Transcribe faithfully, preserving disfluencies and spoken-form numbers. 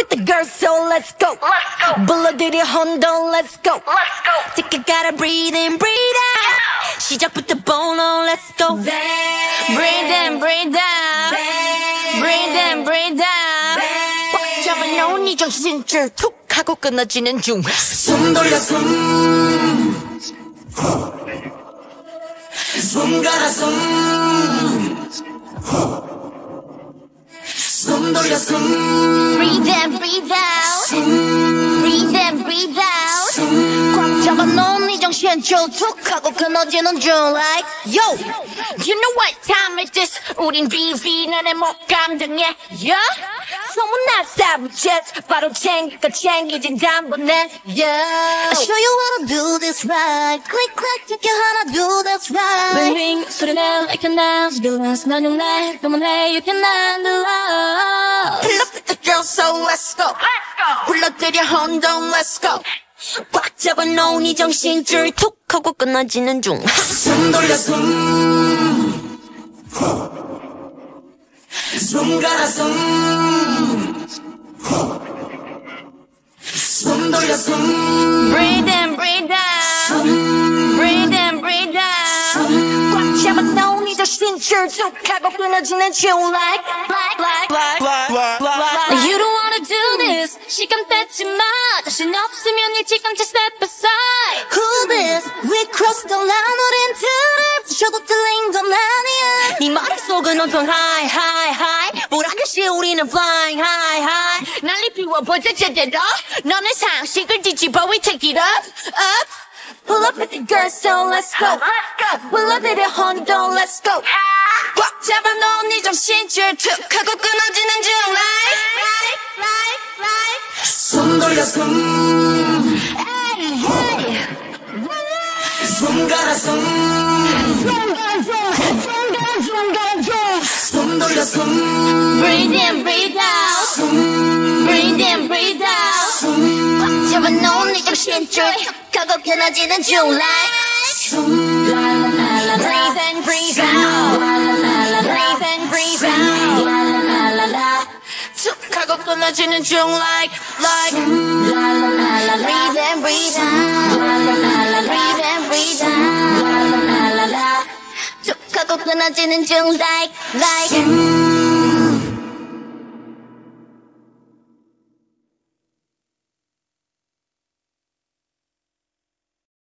with the girls, so let's go. Let's go. 불러들여 혼돈, let's go. Let's go. Take it, gotta breathe in, breathe out. 시작부터 볼로, let's go. Breathe in, breathe out. Breathe in, breathe out. 꽉 잡아놓은 이 정신줄 툭 하고 끊어지는 중. 숨 돌려 숨. 숨 갈아 숨. 숨 돌려 숨. Breathe in, breathe out. 숨. Breathe in, breathe out. 숨. 꽉 잡아놓은 이 정신줄 툭 하고 끊어지는 중. Like yo, you know what time it is? 우린 비비는 못 감당해. Yeah. 소문난 savages 바로 챙기고 챙기진 단번에. Yeah. I'll show you how to do this right. Click click take you how to do this right. Ring ring 소리내 like a knife. Dance 난 용날 그만해 you can handle love. Pull up with the girls, so let's go. Let's go. 불러들여 혼돈, let's go. 꽉 잡아놓은 이 정신줄 툭 하고 끊어지는 중. 숨 돌려 숨. 숨 갈아 숨. 숨 돌려 숨. Breathe in, breathe out. 숨. Breathe in, breathe out. 꽉 잡아놓은 이 정신줄 툭 하고 끊어지는 중. Like, like, like, like, like, like, like. You don't wanna do this. 시간 뺏지 마. 자신 없으면 일찌감치 step aside. Who this? We crossed the line. 우린 틀을 부셔도 틀린 건 아니야. 네 머릿속은 온통 high, high, high. 보라듯이 우리는 flying high, high. 난리 피워보자 제대로. 너네 상식을 뒤집어 we take it up, up. Pull up with the girls, so let's go. Let's go. 불러들여 혼돈, let's go. 꽉 잡아놓은 이 정신줄 툭 하고 끊어지는 중. Like, like, like, like. 숨 돌려 숨. Hey, hey. 숨 갈아 숨. 중간, 중간, 중간, 중간, 중. 숨 돌려 숨. Breathe in, breathe out. 숨. Breathe in, breathe out. 숨. 꽉 잡아놓은 이 정신줄 툭 하고 끊어지는 중. Like, 숨. breathe in, breathe out. Breathe in, breathe out. 툭 하고 끊어지는 중. Like, like. Breathe in, breathe out. Breathe in, breathe out. 툭 하고 끊어지는 중. Like, like.